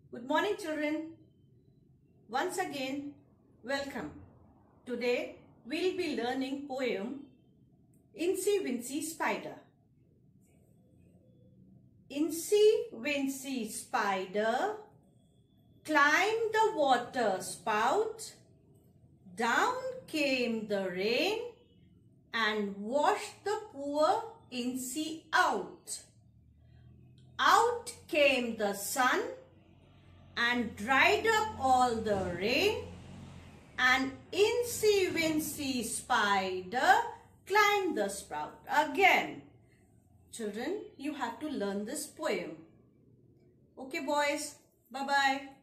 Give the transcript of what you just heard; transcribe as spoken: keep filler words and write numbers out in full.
Good morning, children. Once again, welcome. Today, we'll be learning poem Incy, Wincy, Spider. Incy, Wincy, Spider climbed the water spout. Down came the rain and washed the poor Incy out. Out came the sun and dried up all the rain, and Incy, Wincy, Spider climbed the sprout again. Children, you have to learn this poem. Okay, boys. Bye-bye.